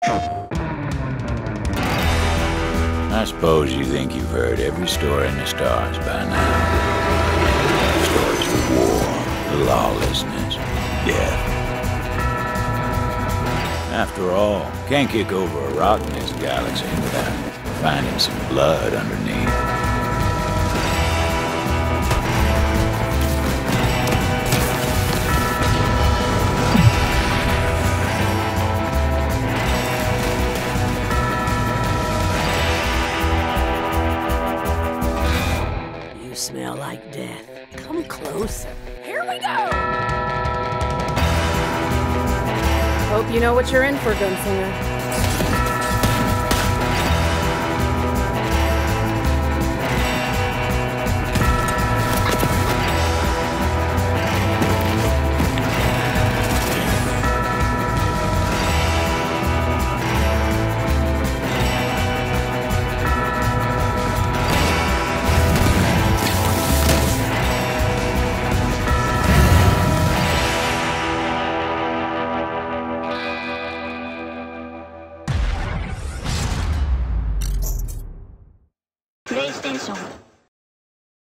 I suppose you think you've heard every story in the stars by now. Stories of war, lawlessness, death. After all, can't kick over a rock in this galaxy without finding some blood underneath. You smell like death. Come closer. Here we go! Hope you know what you're in for, Gunslinger. PlayStation